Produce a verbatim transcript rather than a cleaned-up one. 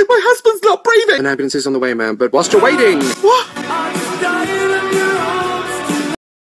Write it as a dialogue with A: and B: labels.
A: My husband's not breathing!
B: An ambulance is on the way, ma'am, but whilst you're waiting...
A: What?